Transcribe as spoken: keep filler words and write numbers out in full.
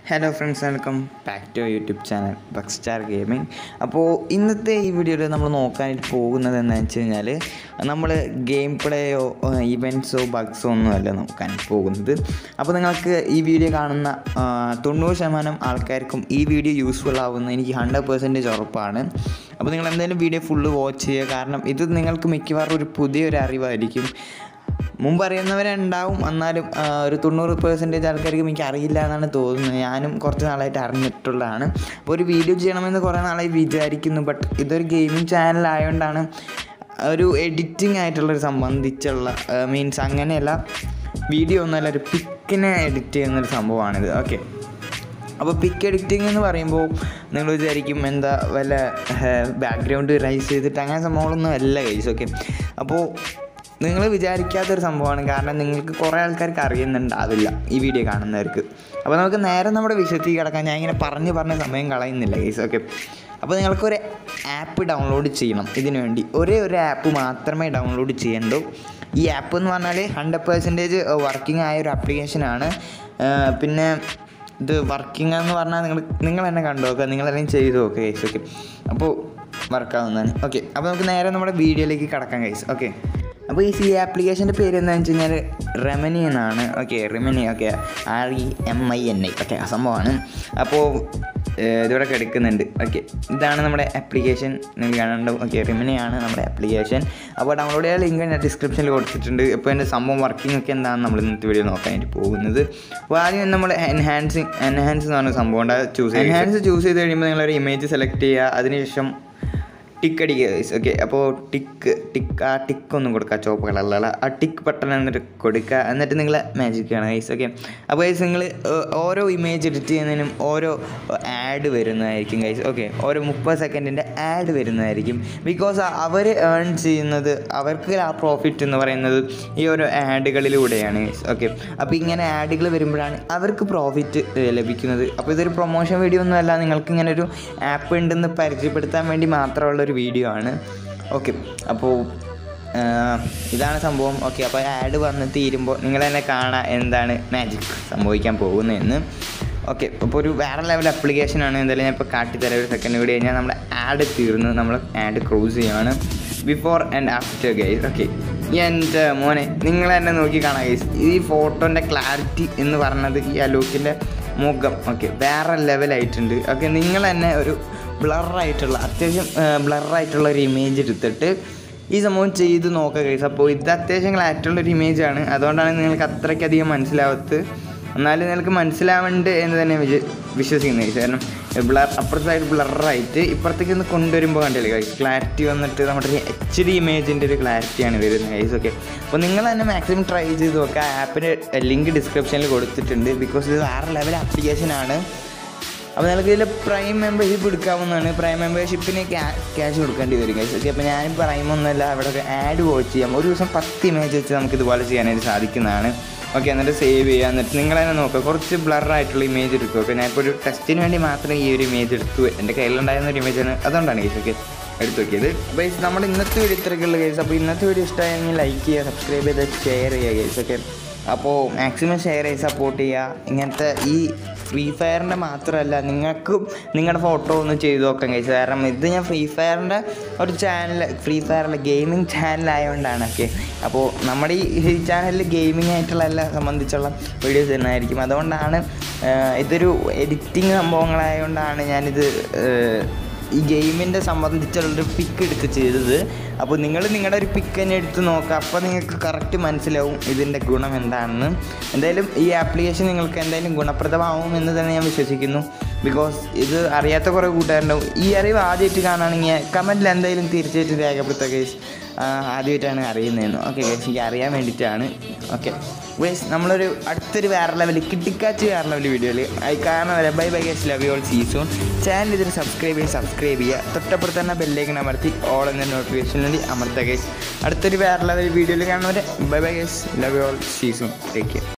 Hello friends, welcome back to YouTube channel Buckstar gaming. അപ്പോൾ ഇന്നത്തെ ഈ വീഡിയോയിൽ നമ്മൾ നോക്കാനായിട്ട് പോകുന്നത് എന്താണെന്ന് വെച്ച് കഴിഞ്ഞാൽ നമ്മൾ ഗെയിം പ്ലേയോ ഇവൻറ്റ്സോ ബഗ്സോ ഒന്നുമല്ല നോക്കാൻ പോകുന്നത്. അപ്പോൾ നിങ്ങൾക്ക് ഈ വീഡിയോ കാണുന്ന തൊണ്ണൂറ് ശതമാനം ആൾക്കാർക്കും ഈ വീഡിയോ യൂസ്ഫുൾ ആവുമെന്ന് എനിക്ക് ഹൺഡ്രഡ് പെർസെൻറ്റേജ് ഉറപ്പാണ്. അപ്പോൾ നിങ്ങൾ എന്തായാലും വീഡിയോ ഫുള്ള് വാച്ച് ചെയ്യുക. കാരണം ഇത് നിങ്ങൾക്ക് മിക്കവാറും ഒരു പുതിയൊരു അറിവായിരിക്കും. മുമ്പ് അറിയുന്നവരുണ്ടാവും, എന്നാലും ഒരു തൊണ്ണൂറ് പെർസെൻറ്റേജ് ആൾക്കാർക്ക് എനിക്ക് അറിയില്ല എന്നാണ് തോന്നുന്നത്. ഞാനും കുറച്ച് നാളായിട്ട് അറിഞ്ഞിട്ടുള്ളതാണ്. അപ്പോൾ ഒരു വീഡിയോ ചെയ്യണമെന്ന് കുറേ നാളായി വിചാരിക്കുന്നു. ബട്ട് ഇതൊരു ഗെയിമിംഗ് ചാനലായതുകൊണ്ടാണ് ഒരു എഡിറ്റിംഗ് ആയിട്ടുള്ളൊരു സംബന്ധിച്ചുള്ള മീൻസ് അങ്ങനെയല്ല, വീഡിയോ ഒന്നുമല്ല, ഒരു പിക്കിനെ എഡിറ്റ് ചെയ്യുന്നൊരു സംഭവമാണിത്. ഓക്കെ, അപ്പോൾ പിക്ക് എഡിറ്റിംഗ് എന്ന് പറയുമ്പോൾ നിങ്ങൾ വിചാരിക്കും എന്താ വല്ല ബാക്ക്ഗ്രൗണ്ട് റൈസ് ചെയ്തിട്ട് അങ്ങനെ സംഭവങ്ങളൊന്നും അല്ല ഗൈസ്. ഓക്കെ, അപ്പോൾ നിങ്ങൾ വിചാരിക്കാത്തൊരു സംഭവമാണ്. കാരണം നിങ്ങൾക്ക് കുറേ ആൾക്കാർക്ക് അറിയുന്നുണ്ടാവില്ല ഈ വീഡിയോ കാണുന്നവർക്ക്. അപ്പോൾ നമുക്ക് നേരെ നമ്മുടെ വിഷയത്തിൽ കിടക്കാൻ ഞാൻ ഇങ്ങനെ പറഞ്ഞ് പറഞ്ഞ സമയം കളയുന്നില്ല ഗൈസ്. ഓക്കെ, അപ്പോൾ നിങ്ങൾക്കൊരു ആപ്പ് ഡൗൺലോഡ് ചെയ്യണം. ഇതിനു വേണ്ടി ഒരേ ഒരു ആപ്പ് മാത്രമേ ഡൗൺലോഡ് ചെയ്യണ്ടൂ. ഈ ആപ്പ് എന്ന് പറഞ്ഞാൽ ഹൺഡ്രഡ് പെർസെൻറ്റേജ് വർക്കിംഗ് ആയ ഒരു ആപ്ലിക്കേഷനാണ്. പിന്നെ ഇത് വർക്കിംഗ് എന്ന് പറഞ്ഞാൽ നിങ്ങൾ നിങ്ങൾ തന്നെ കണ്ടു നോക്കുക, നിങ്ങൾ തന്നെ ചെയ്തു നോക്കുക ഗൈസ്. ഓക്കെ, അപ്പോൾ വർക്കാവുന്നതാണ്. ഓക്കെ, അപ്പോൾ നമുക്ക് നേരെ നമ്മുടെ വീഡിയോയിലേക്ക് കിടക്കാം ഗൈസ്. ഓക്കെ, അപ്പോൾ ഈ ഈ ആപ്ലിക്കേഷൻ്റെ പേര് എന്താണെന്ന് വെച്ച് കഴിഞ്ഞാൽ റെമനി എന്നാണ്. Okay, Remini. Okay, R E M I N I. Okay, ആ സംഭവമാണ്. അപ്പോൾ ഇതിവിടെ കിടക്കുന്നുണ്ട്. ഓക്കെ, ഇതാണ് നമ്മുടെ ആപ്ലിക്കേഷൻ, നിങ്ങൾ കാണുന്നുണ്ട്. ഓക്കെ, റെമനിയാണ് നമ്മുടെ ആപ്ലിക്കേഷൻ. അപ്പോൾ ഡൗൺലോഡ് ചെയ്യാൻ ലിങ്ക് ഞാൻ ഡിസ്ക്രിപ്ഷനിൽ കൊടുത്തിട്ടുണ്ട്. ഇപ്പോൾ എൻ്റെ സംഭവം വർക്കിംഗ് ഒക്കെ എന്താണെന്ന് നമ്മൾ ഇന്നത്തെ വീഡിയോ നോക്കാനായിട്ട് പോകുന്നത്. അപ്പോൾ ആദ്യം നമ്മൾ എൻഹാൻസിങ് എൻഹാൻസ് എന്ന് പറഞ്ഞ സംഭവം ഉണ്ട്, അത് ചൂസ് ചെയ്യുക. എൻഹാൻസ് ചൂസ് ചെയ്ത് കഴിയുമ്പോൾ നിങ്ങളൊരു ഇമേജ് സെലക്ട് ചെയ്യുക. അതിനുശേഷം ടിക്ക് അടിക്കുക ഗൈസ്. ഓക്കെ, അപ്പോൾ ടിക്ക് ടിക്ക് ആ ടിക്ക് ഒന്നും കൊടുക്കുക, ചുവപ്പ് കളറിലുള്ള ആ ടിക്ക് ബട്ടൺ എന്നിട്ട് കൊടുക്കുക. എന്നിട്ട് നിങ്ങൾ മാജിക് ചെയ്യണം ഗൈസ്. ഓക്കെ, അപ്പോൾ ഗൈസ് നിങ്ങൾ ഓരോ ഇമേജ് എഡിറ്റ് ചെയ്യുന്നതിനും ഓരോ ആഡ് വരുന്നതായിരിക്കും ഗൈസ്. ഓക്കെ, ഓരോ മുപ്പത് സെക്കൻഡിൻ്റെ ആഡ് വരുന്നതായിരിക്കും. ബിക്കോസ് അവർ ഏൺ ചെയ്യുന്നത്, അവർക്ക് ആ പ്രോഫിറ്റ് എന്ന് പറയുന്നത് ഈ ഓരോ ആഡുകളിലൂടെയാണ് ഗൈസ്. ഓക്കെ, അപ്പോൾ ഇങ്ങനെ ആഡുകൾ വരുമ്പോഴാണ് അവർക്ക് പ്രോഫിറ്റ് ലഭിക്കുന്നത്. അപ്പോൾ ഇതൊരു പ്രൊമോഷൻ വീഡിയോ ഒന്നുമല്ല, നിങ്ങൾക്ക് ഇങ്ങനെ ഒരു ആപ്പ് ഉണ്ടെന്ന് പരിചയപ്പെടുത്താൻ വേണ്ടി മാത്രമുള്ളൊരു വീഡിയോ ആണ്. ഓക്കെ, അപ്പോൾ ഇതാണ് സംഭവം. ഓക്കെ, അപ്പോൾ ആഡ് വന്ന് തീരുമ്പോൾ നിങ്ങൾ തന്നെ കാണാം എന്താണ് മാജിക് സംഭവിക്കാൻ പോകുന്നതെന്ന്. ഓക്കെ, അപ്പോൾ ഒരു വേറെ ലെവൽ ആപ്ലിക്കേഷനാണ്. എന്തായാലും ഞാൻ ഇപ്പോൾ കാട്ടിത്തരാം. ഒരു സെക്കൻഡ് കൂടി കഴിഞ്ഞാൽ നമ്മുടെ ആഡ് തീർന്ന് നമ്മൾ ആഡ് ക്ലോസ് ചെയ്യുകയാണ്. Before and after guys. Okay, എൻ്റെ മോനെ നിങ്ങൾ തന്നെ നോക്കി കാണാം ഗൈസ്. ഈ ഫോട്ടോൻ്റെ ക്ലാരിറ്റി എന്ന് പറഞ്ഞത് ഈ അലൂക്കിൻ്റെ മുഖം ഓക്കെ വേറെ ലെവലായിട്ടുണ്ട്. ഓക്കെ, നിങ്ങൾ തന്നെ ഒരു ബ്ലറായിട്ടുള്ള അത്യാവശ്യം ബ്ലറായിട്ടുള്ള ഒരു ഇമേജ് എടുത്തിട്ട് ഈ സംഭവം ചെയ്ത് നോക്കുക ഗൈസ്. അപ്പോൾ ഇത് അത്യാവശ്യം ക്ലാരിറ്റിയുള്ളൊരു ഇമേജാണ്, അതുകൊണ്ടാണ് നിങ്ങൾക്ക് അത്രയ്ക്കധികം മനസ്സിലാവത്ത്. എന്നാലും നിങ്ങൾക്ക് മനസ്സിലാവേണ്ട എന്ന് തന്നെ വിശ്വ വിശ്വസിക്കുന്നത് ഗൈസ്. കാരണം ബ്ലർ അപ്പുറത്തെ സൈഡ് ബ്ലറായിട്ട് ഇപ്പുറത്തേക്ക് ഒന്ന് കൊണ്ടുവരുമ്പോൾ കണ്ടില്ലേ ഗൈസ്, ക്ലാരിറ്റി വന്നിട്ട് നമ്മുടെ ഒരു എച്ച് ഡി ഇമേജിൻ്റെ ഒരു ക്ലാരിറ്റിയാണ് വരുന്നത് ഗൈസ്. ഓക്കെ, അപ്പോൾ നിങ്ങൾ തന്നെ മാക്സിമം ട്രൈ ചെയ്ത് നോക്കുക. ആപ്പിൻ്റെ ലിങ്ക് ഡിസ്ക്രിപ്ഷനിൽ കൊടുത്തിട്ടുണ്ട്. ബിക്കോസ് ഇത് വേറെ ലെവൽ ആപ്ലിക്കേഷനാണ്. അപ്പോൾ നിങ്ങൾക്ക് ഇതിൽ പ്രൈം മെമ്പർഷിപ്പ് എടുക്കാവുന്നതാണ്. പ്രൈം മെമ്പർഷിപ്പിന് ക്യാ ക്യാഷ് കൊടുക്കേണ്ടി വരും ഗൈസ്. ഓക്കെ, അപ്പോൾ ഞാനും പറയുമൊന്നുമല്ല, അവിടെ ഒരു ആഡ് വാച്ച് ചെയ്യാം. ഒരു ദിവസം പത്ത് ഇമേജ് വെച്ച് നമുക്ക് ഇതുപോലെ ചെയ്യാനായിട്ട് സാധിക്കുന്നതാണ്. ഓക്കെ, എന്നിട്ട് സേവ് ചെയ്യുക. എന്നിട്ട് നിങ്ങൾ തന്നെ നോക്കുക, കുറച്ച് ബ്ലറായിട്ടുള്ള ഇമേജ് എടുക്കുക. ഓക്കെ, ഞാനിപ്പോൾ ഒരു ടെസ്റ്റിന് വേണ്ടി മാത്രമേ ഈ ഒരു ഇമേജ് എടുത്തു. എൻ്റെ കയ്യിലുണ്ടായിരുന്ന ഒരു ഇമേജാണ്, അതുകൊണ്ടാണ് ഗൈസ്. ഓക്കെ, എടുത്തു നോക്കിയത്. അപ്പോൾ ഗൈസ് നമ്മുടെ ഇന്നത്തെ വീഡിയോ ഇത്രയൊക്കെയുള്ള ഗൈസ്. അപ്പോൾ ഇന്നത്തെ വീഡിയോ ഇഷ്ടമായെങ്കിൽ ലൈക്ക് ചെയ്യുക, സബ്സ്ക്രൈബ് ചെയ്ത് ഷെയർ ചെയ്യുക ഗൈസ്. ഓക്കെ, അപ്പോൾ മാക്സിമം ഷെയർ ചെയ്ത് സപ്പോർട്ട് ചെയ്യുക. ഇങ്ങനത്തെ ഈ ഫ്രീ ഫയറിൻ്റെ മാത്രമല്ല, നിങ്ങൾക്കും നിങ്ങളുടെ ഫോട്ടോ ഒന്ന് ചെയ്ത് നോക്കാം ഗൈസ്. കാരണം ഇത് ഞാൻ ഫ്രീ ഫയറിൻ്റെ ഒരു ചാനൽ, ഫ്രീ ഫയറിലെ ഗെയിമിംഗ് ചാനലായതുകൊണ്ടാണ്. ഓക്കെ, അപ്പോൾ നമ്മുടെ ഈ ചാനലിൽ ഗെയിമിംഗ് ആയിട്ടുള്ള എല്ലാ സംബന്ധിച്ചുള്ള വീഡിയോസ് തന്നെയായിരിക്കും. അതുകൊണ്ടാണ് ഇതൊരു എഡിറ്റിംഗ് സംഭവങ്ങളായതുകൊണ്ടാണ് ഞാനിത് ഈ ഗെയിമിൻ്റെ സംബന്ധിച്ചുള്ളൊരു പിക്ക് എടുത്ത് ചെയ്തത്. അപ്പോൾ നിങ്ങൾ നിങ്ങളുടെ ഒരു പിക്ക് തന്നെ എടുത്ത് നോക്കുക, അപ്പോൾ നിങ്ങൾക്ക് കറക്റ്റ് മനസ്സിലാവും ഇതിൻ്റെ ഗുണം എന്താണെന്ന്. എന്തായാലും ഈ ആപ്ലിക്കേഷൻ നിങ്ങൾക്ക് എന്തായാലും ഗുണപ്രദമാവും എന്ന് തന്നെ ഞാൻ വിശ്വസിക്കുന്നു. ബിക്കോസ് ഇത് അറിയാത്ത കുറേ കൂട്ടുകാരുണ്ടാവും. ഈ അറിവ് ആദ്യമായിട്ട് കാണുകയാണെങ്കിൽ കമൻറ്റിൽ എന്തായാലും തീർച്ചയായിട്ടും രേഖപ്പെടുത്തുക ഗൈസ്, ആദ്യമായിട്ടാണ് അറിയുന്നതെന്ന്. ഓക്കെ ഗൈസ്, എനിക്ക് അറിയാൻ വേണ്ടിയിട്ടാണ്. ഓക്കെ ഗൈസ്, നമ്മളൊരു അടുത്തൊരു വേറെ ലെവൽ കിട്ടിക്കാച്ച് വേറെ ലെവൽ വീഡിയോയിൽ അത് കാരണം വരെ bye bye guys, love you all, see soon. Channel ഇതിന് സബ്സ്ക്രൈബ് ചെയ്യുക സബ്സ്ക്രൈബ് ചെയ്യുക തൊട്ടപ്പുറത്ത് തന്നെ ബെല്ലേക്ക് അമർത്തി ഓൾ എന്ന നോട്ടിഫിക്കേഷൻ വേണ്ടി അമർത്തുക ഗൈസ്. അടുത്തൊരു വേറെ ലെവൽ വീഡിയോയിൽ കാണുന്നവരെ bye bye guys, love you all, see soon, take care.